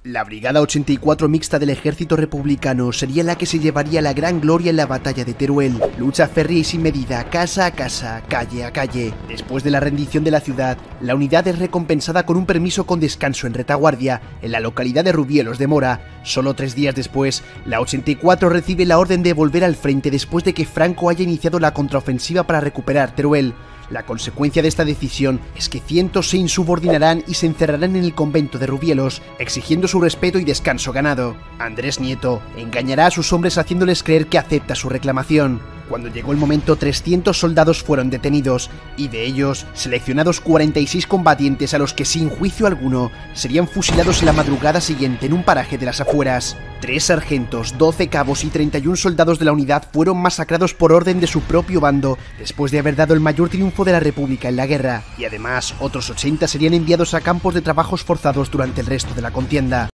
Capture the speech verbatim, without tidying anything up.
La Brigada ochenta y cuatro mixta del ejército republicano sería la que se llevaría la gran gloria en la batalla de Teruel. Lucha férrea y sin medida, casa a casa, calle a calle. Después de la rendición de la ciudad, la unidad es recompensada con un permiso con descanso en retaguardia, en la localidad de Rubielos de Mora. Solo tres días después, la ochenta y cuatro recibe la orden de volver al frente después de que Franco haya iniciado la contraofensiva para recuperar Teruel. La consecuencia de esta decisión es que cientos se insubordinarán y se encerrarán en el convento de Rubielos, exigiendo su respeto y descanso ganado. Andrés Nieto engañará a sus hombres haciéndoles creer que acepta su reclamación. Cuando llegó el momento, trescientos soldados fueron detenidos, y de ellos, seleccionados cuarenta y seis combatientes a los que sin juicio alguno serían fusilados en la madrugada siguiente en un paraje de las afueras. Tres sargentos, doce cabos y treinta y un soldados de la unidad fueron masacrados por orden de su propio bando, después de haber dado el mayor triunfo de la República en la guerra, y además otros ochenta serían enviados a campos de trabajos forzados durante el resto de la contienda.